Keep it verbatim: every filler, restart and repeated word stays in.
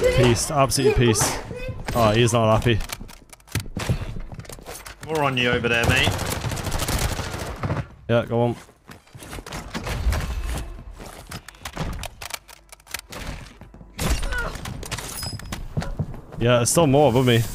Peace, absolute peace. Oh, he's not happy. More on you over there, mate. Yeah, go on. Yeah, there's still more above me.